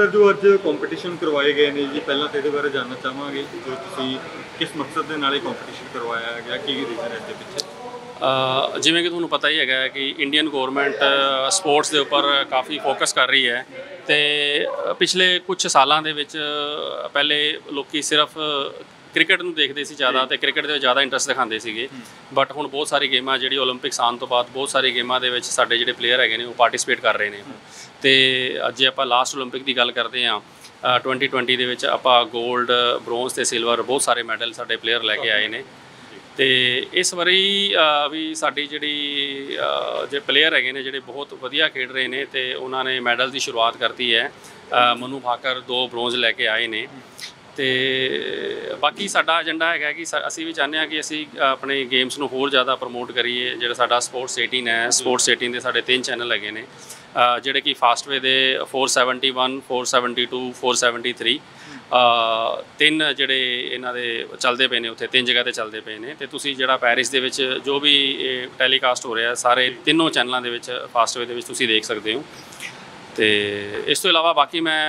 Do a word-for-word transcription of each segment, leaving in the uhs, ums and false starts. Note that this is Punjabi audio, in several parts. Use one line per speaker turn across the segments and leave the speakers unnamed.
सर जो अज कॉम्पीटिशन करवाए गए हैं जी, पहला तो ये बारे जानना चाहांगे जो तुसीं किस मकसद के नाल कॉम्पीटिशन करवाया गया, की रीजन है इसके पिछे?
जिमें कि तुहानूं पता ही है कि इंडियन गौरमेंट स्पोर्ट्स के उपर काफ़ी फोकस कर रही है। तो पिछले कुछ सालों के पहले लोग सिर्फ क्रिकेट ਨੂੰ ਦੇਖਦੇ ਸੀ ज़्यादा, तो क्रिकेट ਦੇ ज़्यादा इंटरस्ट दिखाते ਸੀਗੇ। बट ਹੁਣ बहुत सारी गेमां ਜਿਹੜੀ ओलंपिक्स ਆਉਣ ਤੋਂ ਬਾਅਦ बहुत सारी गेमां ਦੇ ਵਿੱਚ ਸਾਡੇ ਜਿਹੜੇ ਪਲੇਅਰ ਹੈਗੇ ਨੇ ਉਹ ਪਾਰਟਿਸਿਪੇਟ ਕਰ ਰਹੇ ਨੇ। ਤੇ ਅੱਜ ਆਪਾਂ ਲਾਸਟ 올림픽 ਦੀ ਗੱਲ ਕਰਦੇ ਹਾਂ, ट्वेंटी ट्वेंटी ਦੇ ਵਿੱਚ ਆਪਾਂ 골ਡ, ਬ੍ਰੌਂਜ਼ ਤੇ ਸਿਲਵਰ ਬਹੁਤ ਸਾਰੇ ਮੈਡਲ ਸਾਡੇ ਪਲੇਅਰ ਲੈ ਕੇ ਆਏ ਨੇ। ਤੇ ਇਸ ਵਾਰੀ ਵੀ ਸਾਡੀ ਜਿਹੜੀ ਜੇ ਪਲੇਅਰ ਹੈਗੇ ਨੇ ਜਿਹੜੇ ਬਹੁਤ ਵਧੀਆ ਖੇਡ ਰਹੇ ਨੇ ਤੇ ਉਹਨਾਂ ਨੇ ਮੈਡਲ ਦੀ ਸ਼ੁਰੂਆਤ ਕਰਤੀ ਹੈ। ਮਨੂ ਭਾਕਰ ਦੋ ਬ੍ਰੌਂਜ਼ ਲੈ ਕੇ ਆਏ ਨੇ। ਤੇ ਬਾਕੀ ਸਾਡਾ ਏਜੰਡਾ ਹੈਗਾ ਕਿ ਅਸੀਂ ਵੀ ਚਾਹੁੰਦੇ ਹਾਂ ਕਿ ਅਸੀਂ ਆਪਣੇ ਗੇਮਸ ਨੂੰ ਹੋਰ ਜ਼ਿਆਦਾ ਪ੍ਰਮੋਟ ਕਰੀਏ। ਜਿਹੜਾ ਸਾਡਾ ਸਪੋਰਟਸ ਏਟੀਨ ਹੈ, ਸਪੋਰਟਸ ਏਟੀਨ ਦੇ ਸਾਡੇ ਤਿੰਨ ਚੈਨਲ ਹੈਗੇ ਨੇ ਜਿਹੜੇ ਕਿ ਫਾਸਟਵੇ ਦੇ four seventy one, four seventy two, four seventy three ਤਿੰਨ ਜਿਹੜੇ ਇਹਨਾਂ ਦੇ ਚੱਲਦੇ ਪਏ ਨੇ, ਉੱਥੇ ਤਿੰਨ ਜਗ੍ਹਾ 'ਤੇ ਚੱਲਦੇ ਪਏ ਨੇ। ਅਤੇ ਤੁਸੀਂ ਜਿਹੜਾ ਪੈਰਿਸ ਦੇ ਵਿੱਚ ਜੋ ਵੀ ਇਹ ਟੈਲੀਕਾਸਟ ਹੋ ਰਿਹਾ ਸਾਰੇ ਤਿੰਨੋਂ ਚੈਨਲਾਂ ਦੇ ਵਿੱਚ ਫਾਸਟਵੇ ਦੇ ਵਿੱਚ ਤੁਸੀਂ ਦੇਖ ਸਕਦੇ ਹੋ। ਤੇ ਇਸ ਤੋਂ ਇਲਾਵਾ ਬਾਕੀ ਮੈਂ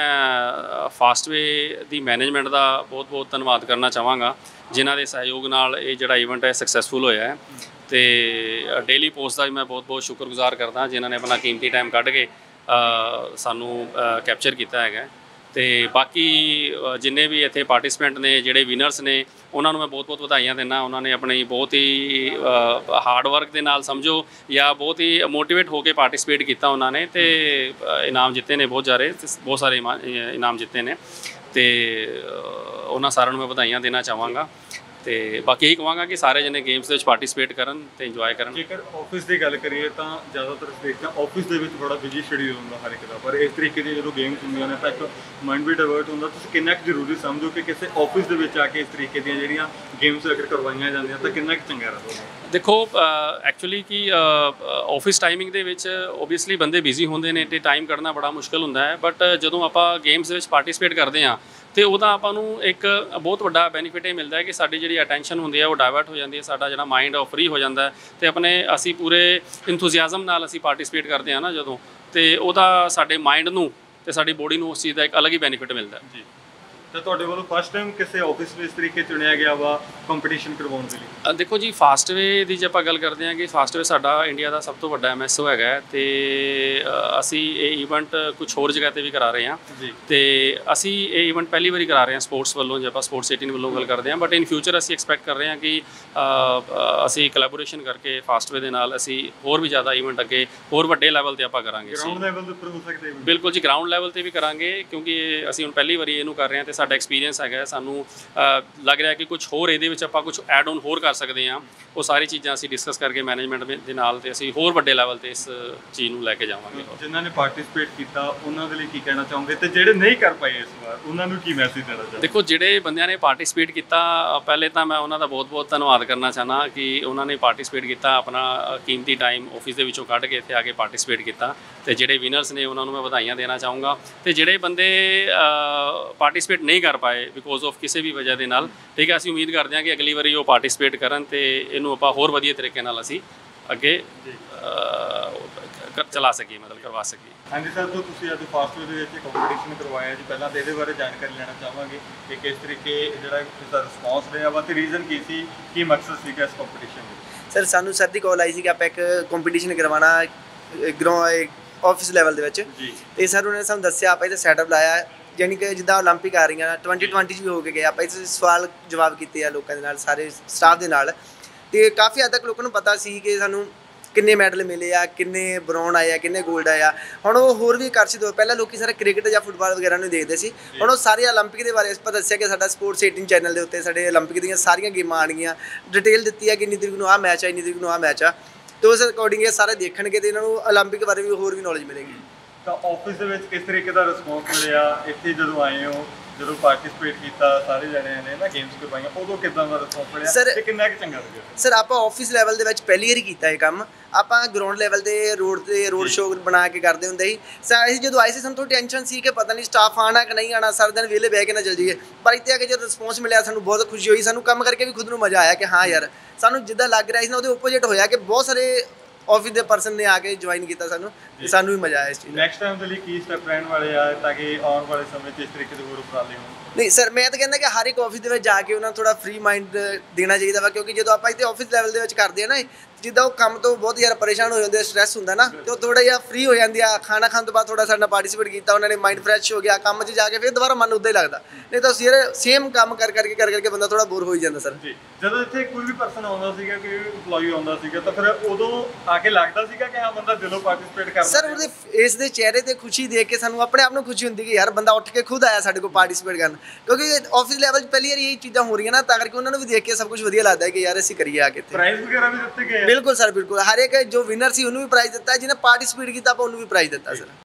ਫਾਸਟਵੇ ਦੀ ਮੈਨੇਜਮੈਂਟ ਦਾ ਬਹੁਤ ਬਹੁਤ ਧੰਨਵਾਦ ਕਰਨਾ ਚਾਹਾਂਗਾ ਜਿਨ੍ਹਾਂ ਦੇ ਸਹਿਯੋਗ ਨਾਲ ਇਹ ਜਿਹੜਾ ਇਵੈਂਟ ਹੈ ਸਕਸੈਸਫੁਲ ਹੋਇਆ ਹੈ। ਤੇ ਡੇਲੀ ਪੋਸਟ ਦਾ ਵੀ ਮੈਂ ਬਹੁਤ ਬਹੁਤ ਸ਼ੁਕਰਗੁਜ਼ਾਰ ਕਰਦਾ ਜਿਨ੍ਹਾਂ ਨੇ ਆਪਣਾ ਕੀਮਤੀ ਟਾਈਮ ਕੱਢ ਕੇ ਸਾਨੂੰ ਕੈਪਚਰ ਕੀਤਾ ਹੈਗਾ। ਤੇ ਬਾਕੀ ਜਿੰਨੇ ਵੀ ਇੱਥੇ ਪਾਰਟਿਸਪੈਂਟ ਨੇ ਜਿਹੜੇ ਵਿਨਰਸ ਨੇ ਉਹਨਾਂ ਨੂੰ ਮੈਂ ਬਹੁਤ ਬਹੁਤ ਵਧਾਈਆਂ ਦਿੰਦਾ। ਉਹਨਾਂ ਨੇ ਆਪਣੀ ਬਹੁਤ ਹੀ ਹਾਰਡ ਵਰਕ ਦੇ ਨਾਲ ਸਮਝੋ ਜਾਂ ਬਹੁਤ ਹੀ ਮੋਟੀਵੇਟ ਹੋ ਕੇ ਪਾਰਟਿਸਪੇਟ ਕੀਤਾ ਉਹਨਾਂ ਨੇ ਤੇ ਇਨਾਮ ਜਿੱਤੇ ਨੇ ਬਹੁਤ ਸਾਰੇ ਬਹੁਤ ਸਾਰੇ ਇਨਾਮ ਜਿੱਤੇ ਨੇ। ਤੇ ਉਹਨਾਂ ਸਾਰਿਆਂ ਨੂੰ ਮੈਂ ਵਧਾਈਆਂ ਦੇਣਾ ਚਾਹਾਂਗਾ। ਤੇ ਬਾਕੀ ਇਹੀ ਕਹਾਂਗਾ ਕਿ ਸਾਰੇ ਜਣੇ ਗੇਮਸ ਦੇ ਵਿੱਚ ਪਾਰਟਿਸਿਪੇਟ ਕਰਨ ਤੇ ਇੰਜੋਏ ਕਰਨ।
ਜੇਕਰ ਆਫਿਸ ਦੀ ਗੱਲ ਕਰੀਏ ਤਾਂ ਜ਼ਿਆਦਾਤਰ ਦੇਖਦੇ ਹਾਂ ਆਫਿਸ ਦੇ ਵਿੱਚ ਬੜਾ ਬਿਜੀ ਸ਼ਡਿਊਲ ਹੁੰਦਾ ਹਰ ਇੱਕ ਦਾ, ਪਰ ਇਸ ਤਰੀਕੇ ਦੀ ਜਦੋਂ ਗੇਮਸ ਹੁੰਦੀਆਂ ਨੇ ਤਾਂ ਇੱਕ ਮਾਈਂਡ ਵੀ ਡਾਇਵਰਟ ਹੁੰਦਾ। ਤੁਸੀਂ ਕਿੰਨਾ ਕੁ ਜ਼ਰੂਰੀ ਸਮਝੋ ਕਿ ਕਿਸੇ ਆਫਿਸ ਦੇ ਵਿੱਚ ਆ ਕੇ ਇਸ ਤਰੀਕੇ ਦੀਆਂ ਜਿਹੜੀਆਂ ਗੇਮਸ ਅਗਰ ਕਰਵਾਈਆਂ ਜਾਂਦੀਆਂ ਤਾਂ ਕਿੰਨਾ ਕੁ ਚੰਗਾ ਰਹੇਗਾ?
ਦੇਖੋ ਐਕਚੁਅਲੀ ਕਿ ਆਫਿਸ ਟਾਈਮਿੰਗ ਦੇ ਵਿੱਚ ਓਬਵੀਅਸਲੀ ਬੰਦੇ ਬਿਜ਼ੀ ਹੁੰਦੇ ਨੇ ਅਤੇ ਟਾਈਮ ਕੱਢਣਾ ਬੜਾ ਮੁਸ਼ਕਿਲ ਹੁੰਦਾ ਹੈ। ਬਟ ਜਦੋਂ ਆਪਾਂ ਗੇਮਸ ਦੇ ਵਿੱਚ ਪਾਰਟਿਸਿਪੇਟ ਕਰਦੇ ਹਾਂ ਅਤੇ ਉਹਦਾ ਆਪਾਂ ਨੂੰ ਇੱਕ ਬਹੁਤ ਵੱਡਾ ਬੈਨੀਫਿਟ ਇਹ ਮਿਲਦਾ ਹੈ ਕਿ ਸਾਡੀ ਜਿਹੜੀ ਅਟੈਂਸ਼ਨ ਹੁੰਦੀ ਹੈ ਉਹ ਡਾਇਵਰਟ ਹੋ ਜਾਂਦੀ ਹੈ, ਸਾਡਾ ਜਿਹੜਾ ਮਾਈਂਡ ਉਹ ਫਰੀ ਹੋ ਜਾਂਦਾ ਅਤੇ ਆਪਣੇ ਅਸੀਂ ਪੂਰੇ ਇੰਥੂਜ਼ੀਆਜ਼ਮ ਨਾਲ ਅਸੀਂ ਪਾਰਟਿਸਿਪੇਟ ਕਰਦੇ ਹਾਂ ਨਾ ਜਦੋਂ, ਅਤੇ ਉਹਦਾ ਸਾਡੇ ਮਾਈਂਡ ਨੂੰ ਅਤੇ ਸਾਡੀ ਬੋਡੀ ਨੂੰ ਉਸ ਚੀਜ਼ ਦਾ ਇੱਕ ਅਲੱਗ ਹੀ ਬੈਨੀਫਿਟ ਮਿਲਦਾ ਜੀ।
ਤਾਂ ਤੁਹਾਡੇ ਵੱਲੋਂ ਫਸਟ ਟਾਈਮ ਕਿਸੇ ਆਫਿਸ ਨੂੰ ਇਸ ਤਰੀਕੇ ਚੁਣਿਆ ਗਿਆ ਵਾ ਕੰਪੀਟੀਸ਼ਨ ਕਰਵਾਉਣ ਦੇ ਲਈ?
ਦੇਖੋ ਜੀ ਫਾਸਟਵੇ ਦੀ ਜੇ ਆਪਾਂ ਗੱਲ ਕਰਦੇ ਹਾਂ ਕਿ ਫਾਸਟਵੇ ਸਾਡਾ ਇੰਡੀਆ ਦਾ ਸਭ ਤੋਂ ਵੱਡਾ ਐਮ ਐਸ ਓ ਹੈਗਾ ਅਤੇ ਅਸੀਂ ਇਹ ਈਵੈਂਟ ਕੁਛ ਹੋਰ ਜਗ੍ਹਾ 'ਤੇ ਵੀ ਕਰਾ ਰਹੇ ਹਾਂ ਅਤੇ ਅਸੀਂ ਇਹ ਈਵੈਂਟ ਪਹਿਲੀ ਵਾਰੀ ਕਰਾ ਰਹੇ ਹਾਂ ਸਪੋਰਟਸ ਵੱਲੋਂ, ਜੇ ਆਪਾਂ ਸਪੋਰਟਸ ਏਟੀਨ ਵੱਲੋਂ ਗੱਲ ਕਰਦੇ ਹਾਂ। ਬਟ ਇਨ ਫਿਊਚਰ ਅਸੀਂ ਐਕਸਪੈਕਟ ਕਰ ਰਹੇ ਹਾਂ ਕਿ ਅਸੀਂ ਕੋਲੈਬੋਰੇਸ਼ਨ ਕਰਕੇ ਫਾਸਟਵੇ ਦੇ ਨਾਲ ਅਸੀਂ ਹੋਰ ਵੀ ਜ਼ਿਆਦਾ ਈਵੈਂਟ ਅੱਗੇ ਹੋਰ ਵੱਡੇ ਲੈਵਲ 'ਤੇ ਆਪਾਂ ਕਰਾਂਗੇ।
ਗਰਾਊਂਡ ਲੈਵਲ ਦੇ ਉੱਪਰ ਹੋ ਸਕਦੇ?
ਬਿਲਕੁਲ ਜੀ, ਗਰਾਊਂਡ ਲੈਵਲ 'ਤੇ ਵੀ ਕਰਾਂਗੇ ਕਿਉਂਕਿ ਅਸੀਂ ਹੁਣ ਪਹਿਲੀ ਵਾਰੀ ਇਹਨੂੰ ਕਰ ਰਹੇ ਹਾਂ ਅਤੇ ਸਾਡਾ ਐਕਸਪੀਰੀਅੰਸ ਹੈਗਾ। ਸਾਨੂੰ ਲੱਗ ਰਿਹਾ ਕਿ ਕੁਛ ਹੋਰ ਇਹਦੇ ਵਿੱਚ ਆਪਾਂ ਕੁਛ ਐਡ ਔਨ ਹੋਰ ਕਰ ਸਕਦੇ ਹਾਂ। ਉਹ ਸਾਰੀ ਚੀਜ਼ਾਂ ਅਸੀਂ ਡਿਸਕਸ ਕਰਕੇ ਮੈਨੇਜਮੈਂਟ ਦੇ ਨਾਲ ਅਤੇ ਅਸੀਂ ਹੋਰ ਵੱਡੇ ਲੈਵਲ 'ਤੇ ਇਸ ਚੀਜ਼ ਨੂੰ ਲੈ ਕੇ ਜਾਵਾਂਗੇ।
ਜਿਨ੍ਹਾਂ ਨੇ ਪਾਰਟਿਸਿਪੇਟ ਕੀਤਾ ਉਹਨਾਂ ਦੇ ਲਈ ਕੀ ਕਹਿਣਾ ਚਾਹੋਗੇ ਅਤੇ ਜਿਹੜੇ ਨਹੀਂ ਕਰ ਪਾਏ ਇਸ ਵਾਰ ਉਹਨਾਂ ਨੂੰ ਕੀ ਮੈਸੇਜ ਦੇਣਾ ਚਾਹੋਗੇ?
ਦੇਖੋ ਜਿਹੜੇ ਬੰਦਿਆਂ ਨੇ ਪਾਰਟਿਸਿਪੇਟ ਕੀਤਾ ਪਹਿਲੇ ਤਾਂ ਮੈਂ ਉਹਨਾਂ ਦਾ ਬਹੁਤ ਬਹੁਤ ਧੰਨਵਾਦ ਕਰਨਾ ਚਾਹੁੰਦਾ ਕਿ ਉਹਨਾਂ ਨੇ ਪਾਰਟਿਸਿਪੇਟ ਕੀਤਾ, ਆਪਣਾ ਕੀਮਤੀ ਟਾਈਮ ਆਫਿਸ ਦੇ ਵਿੱਚੋਂ ਕੱਢ ਕੇ ਇੱਥੇ ਆ ਕੇ ਪਾਰਟਿਸਿਪੇਟ ਕੀਤਾ। ਅਤੇ ਜਿਹੜੇ ਵਿਨਰਸ ਨੇ ਉਹਨਾਂ ਨੂੰ ਮੈਂ ਵਧਾਈਆਂ ਦੇਣਾ ਚਾਹੂੰਗਾ। ਅਤੇ ਜਿਹੜੇ ਬੰਦੇ ਪਾਰਟਿਸਿਪੇਟ ਨਹੀਂ ਕਰ ਪਾਏ ਬਿਕੋਜ਼ ਆਫ ਕਿਸੇ ਵੀ ਵਜ੍ਹਾ ਦੇ ਨਾਲ, ਠੀਕ ਹੈ, ਅਸੀਂ ਉਮੀਦ ਕਰਦੇ ਹਾਂ ਕਿ ਅਗਲੀ ਵਾਰੀ ਉਹ ਪਾਰਟਿਸਿਪੇਟ ਕਰਨ ਅਤੇ ਇਹਨੂੰ ਆਪਾਂ ਹੋਰ ਵਧੀਆ ਤਰੀਕੇ ਨਾਲ ਅਸੀਂ ਅੱਗੇ ਚਲਾ ਸਕੀਏ, ਮਤਲਬ ਕਰਵਾ ਸਕੀਏ।
ਹਾਂਜੀ ਸਰ, ਜੋ ਤੁਸੀਂ ਅੱਜ ਫਾਸਟਵੇ ਦੇ ਵਿੱਚ ਕੰਪੀਟੀਸ਼ਨ ਕਰਵਾਇਆ ਜੀ, ਪਹਿਲਾਂ ਤਾਂ ਇਹਦੇ ਬਾਰੇ ਜਾਣਕਾਰੀ ਲੈਣਾ ਚਾਹਾਂਗੇ ਕਿ ਕਿਸ ਤਰੀਕੇ ਜਿਹੜਾ ਇਸਦਾ ਰਿਸਪੌਂਸ ਰਿਹਾ ਵਾ ਅਤੇ ਰੀਜ਼ਨ ਕੀ ਸੀ, ਕੀ ਮਕਸਦ ਸੀਗਾ ਇਸ ਕੰਪੀਟੀਸ਼ਨ ਵਿੱਚ?
ਸਰ ਸਾਨੂੰ ਸਰ ਦੀ ਕਾਲ ਆਈ ਸੀ ਕਿ ਆਪਾਂ ਇੱਕ ਕੰਪੀਟੀਸ਼ਨ ਕਰਵਾਉਣਾ ਗਰਾਊਂ ਆਫਿਸ ਲੈਵਲ ਦੇ ਵਿੱਚ, ਅਤੇ ਸਰ ਉਹਨੇ ਸਾਨੂੰ ਦੱਸਿਆ ਆਪਾਂ ਇਹਦਾ ਸੈਟਅਪ ਲਾਇਆ ਯਾਨੀ ਕਿ ਜਿੱਦਾਂ ਓਲੰਪਿਕ ਆ ਰਹੀਆਂ ਟਵੈਂਟੀ ਟਵੈਂਟੀ 'ਚ ਵੀ ਹੋ ਕੇ ਗਏ, ਆਪਾਂ ਇਸ ਸਵਾਲ ਜਵਾਬ ਕੀਤੇ ਆ ਲੋਕਾਂ ਦੇ ਨਾਲ, ਸਾਰੇ ਸਟਾਫ ਦੇ ਨਾਲ, ਅਤੇ ਕਾਫੀ ਹੱਦ ਤੱਕ ਲੋਕਾਂ ਨੂੰ ਪਤਾ ਸੀ ਕਿ ਸਾਨੂੰ ਕਿੰਨੇ ਮੈਡਲ ਮਿਲੇ ਆ, ਕਿੰਨੇ ਬਰੌਨ ਆਏ ਆ, ਕਿੰਨੇ ਗੋਲਡ ਆਏ ਆ। ਹੁਣ ਉਹ ਹੋਰ ਵੀ ਆਕਰਸ਼ਿਤ ਹੋਏ। ਪਹਿਲਾਂ ਲੋਕ ਸਾਰੇ ਕ੍ਰਿਕਟ ਜਾਂ ਫੁੱਟਬਾਲ ਵਗੈਰਾ ਨੂੰ ਦੇਖਦੇ ਸੀ, ਹੁਣ ਉਹ ਸਾਰੇ ਓਲੰਪਿਕ ਦੇ ਬਾਰੇ ਆਪਾਂ ਦੱਸਿਆ ਕਿ ਸਾਡਾ ਸਪੋਰਟਸ ਏਟੀਨ ਚੈਨਲ ਦੇ ਉੱਤੇ ਸਾਡੇ ਓਲੰਪਿਕ ਦੀਆਂ ਸਾਰੀਆਂ ਗੇਮਾਂ ਆਉਣਗੀਆਂ, ਡਿਟੇਲ ਦਿੱਤੀ ਹੈ ਕਿ ਇੰਨੀ ਤਰੀਕ ਨੂੰ ਆਹ ਮੈਚ ਆ, ਇੰਨੀ ਤਰੀਕ ਨੂੰ ਆਹ ਮੈਚ ਆ, ਅਤੇ ਉਸ ਅਕੋਰਡਿੰਗ ਇਹ ਸਾਰੇ ਦੇਖਣਗੇ ਅਤੇ ਇਹਨਾਂ ਨੂੰ ਓਲੰਪਿਕ ਬਾਰੇ ਵੀ ਹੋਰ ਵੀ ਨੌਲੇਜ ਮਿਲੇਗੀ।
ਤਾਂ ਆਫਿਸ ਦੇ ਵਿੱਚ ਕਿਸ ਤਰੀਕੇ ਦਾ ਰਿਸਪੌਂਸ ਮਿਲਿਆ? ਇੱਥੇ ਜਦੋਂ ਆਏ ਹੋ, ਜਦੋਂ ਪਾਰਟਿਸਿਪੇਟ ਕੀਤਾ ਸਾਰੇ ਜਣਿਆਂ ਨੇ ਨਾ ਗੇਮਸ ਕਰਵਾਈਆਂ, ਉਦੋਂ ਕਿੱਦਾਂ ਦਾ ਰਿਸਪੌਂਸ ਮਿਲਿਆ ਅਤੇ ਕਿੰਨਾ ਕੁ ਚੰਗਾ ਲੱਗਿਆ?
ਸਰ ਆਪਾਂ ਆਫਿਸ ਲੈਵਲ ਦੇ ਵਿੱਚ ਪਹਿਲੀ ਵਾਰੀ ਕੀਤਾ ਇਹ ਕੰਮ। ਆਪਾਂ ਗਰਾਊਂਡ ਲੈਵਲ 'ਤੇ ਰੋਡ 'ਤੇ ਰੋਡ ਸ਼ੋਅ ਬਣਾ ਕੇ ਕਰਦੇ ਹੁੰਦੇ ਸੀ। ਸਰ ਅਸੀਂ ਜਦੋਂ ਆਏ ਸੀ ਸਾਨੂੰ ਥੋੜ੍ਹੀ ਟੈਨਸ਼ਨ ਸੀ ਕਿ ਪਤਾ ਨਹੀਂ ਸਟਾਫ ਆਉਣਾ ਕਿ ਨਹੀਂ ਆਉਣਾ, ਸਾਰਾ ਦਿਨ ਵਿਹਲੇ ਬਹਿ ਕੇ ਨਾ ਚੱਲ ਜਾਈਏ। ਪਰ ਇੱਥੇ ਆ ਕੇ ਜਦੋਂ ਰਿਸਪੌਂਸ ਮਿਲਿਆ ਸਾਨੂੰ ਬਹੁਤ ਖੁਸ਼ੀ ਹੋਈ। ਸਾਨੂੰ ਕੰਮ ਕਰਕੇ ਵੀ ਖੁਦ ਨੂੰ ਮਜ਼ਾ ਆਇਆ ਕਿ ਹਾਂ ਯਾਰ, ਸਾਨੂੰ ਜਿੱਦਾਂ ਲੱਗ ਰਿਹਾ ਸੀ ਨਾ ਉਹਦੇ ਓਪੋਜਿਟ ਹੋਇਆ ਕਿ ਬਹੁਤ ਸਾਰੇ ਆਫਿਸ ਦੇ ਪਰਸਨ ਨੇ ਆ ਕੇ ਜੁਆਇਨ ਕੀਤਾ ਸਾਨੂੰ, ਤੇ ਸਾਨੂੰ ਵੀ ਮਜ਼ਾ ਆਇਆ ਇਸ ਚੀਜ਼ ਦਾ।
ਨੈਕਸਟ ਟਾਈਮ ਦੇ ਲਈ ਕੀ ਸਟੈਪ ਰਹਿਣ ਵਾਲੇ ਆ ਤਾਂ ਕਿ ਆਉਣ ਵਾਲੇ ਸਮੇਂ 'ਚ ਇਸ ਤਰੀਕੇ ਦੇ ਹੋਰ ਉਪਰਾਲੇ ਹੋਣ?
ਨਹੀਂ ਸਰ, ਮੈਂ ਤਾਂ ਕਹਿੰਦਾ ਕਿ ਹਰ ਇੱਕ ਆਫਿਸ ਦੇ ਵਿੱਚ ਜਾ ਕੇ ਉਹਨਾਂ ਨੂੰ ਥੋੜਾ ਫ੍ਰੀ ਮਾਈਂਡ ਦੇਣਾ ਚਾਹੀਦਾ ਵਾ, ਕਿਉਂਕਿ ਜਦੋਂ ਆਪਾਂ ਇੱਥੇ ਆਫਿਸ ਲੈਵਲ ਦੇ ਵਿੱਚ ਕਰਦੇ ਆ ਨਾ, ਜਿੱਦਾਂ ਉਹ ਕੰਮ ਤੋਂ ਬਹੁਤ ਜ਼ਿਆਦਾ ਪਰੇਸ਼ਾਨ ਹੋ ਜਾਂਦੇ ਆ, ਸਟ੍ਰੈਸ ਹੁੰਦਾ ਨਾ, ਤੇ ਉਹ ਥੋੜਾ ਜਿਹਾ ਫ੍ਰੀ ਹੋ ਜਾਂਦੇ ਆ। ਖਾਣਾ ਖਾਣ ਤੋਂ ਬਾਅਦ ਥੋੜਾ ਸਾਡਾ ਪਾਰਟਿਸਿਪੇਟ ਕੀਤਾ, ਉਹਨਾਂ ਨੇ ਮਾਈਂਡ ਫਰੈਸ਼ ਹੋ ਗਿਆ, ਕੰਮ 'ਚ ਜਾ ਕੇ ਫਿਰ ਦੁਬਾਰਾ ਮਨ ਉੱਦਾਂ ਹੀ ਲੱਗਦਾ। ਨਹੀਂ ਤਾਂ ਸਿਰ ਸੇਮ ਕੰਮ ਕਰ ਕਰਕੇ ਕਰ ਕਰਕੇ ਬੰਦਾ ਥੋੜਾ ਬੋਰ ਹੋ ਹੀ ਜਾਂਦਾ ਸਰ।
ਜੀ, ਜਦੋਂ ਇੱਥੇ ਕੋਈ ਵੀ ਪਰਸਨ ਆਉਂਦਾ ਸੀਗਾ, ਕੋਈ EMPLOYEE ਆਉਂਦਾ ਸੀਗਾ, ਤਾਂ ਫਿਰ ਉਦੋਂ ਆ ਕੇ ਲੱਗਦਾ ਸੀਗਾ ਕਿ ਹਾਂ ਬੰਦਾ ਦਿਲੋਂ ਪਾਰਟਿਸਿਪੇਟ ਕਰਦਾ
ਸਰ ਉਹਦੇ ਫੇਸ ਦੇ ਚਿਹਰੇ ਤੇ ਖੁਸ਼ੀ ਦੇਖ ਕੇ ਸਾਨੂੰ ਆਪਣੇ ਆਪ ਨੂੰ ਖੁਸ਼ੀ ਹੁੰਦੀ ਕਿ ਯਾਰ ਬੰਦਾ ਉੱਠ ਕੇ ਖੁਦ ਆਇਆ ਸਾਡੇ ਕੋਲ ਪਾਰਟਿਸਿਪੇਟ ਕਰਨ, ਕਿਉਂਕਿ ਆਫਿਸ ਲੈਵਲ 'ਚ ਪਹਿਲੀ ਵਾਰ ਇਹ ਚੀਜ਼ਾਂ ਹੋ ਰਹੀਆਂ ਨਾ, ਤਾਂ ਕਰਕੇ ਉਹਨਾਂ ਨੂੰ ਵੀ ਦੇਖ ਕੇ ਸਭ ਕੁਝ ਵਧੀਆ ਲੱਗਦਾ ਹੈ ਕਿ ਯਾਰ ਅਸੀਂ ਕਰੀਏ ਆ ਕੇ ਇੱਥੇ।
ਪ੍ਰਾਈਜ਼ ਵਗੈਰਾ ਵੀ ਦਿੱਤੇ ਗਏ ਆ?
ਬਿਲਕੁਲ ਸਰ, ਬਿਲਕੁਲ। ਹਰ ਇੱਕ ਜੋ ਵਿਨਰ ਸੀ ਉਹਨੂੰ ਵੀ ਪ੍ਰਾਈਜ਼ ਦਿੱਤਾ, ਜਿਹਨੇ ਪਾਰਟਿਸਿਪੇਟ ਕੀਤਾ ਆਪਾਂ ਉਹਨੂੰ ਵੀ ਪ੍ਰਾਈਜ਼ ਦਿੱਤਾ ਸਰ।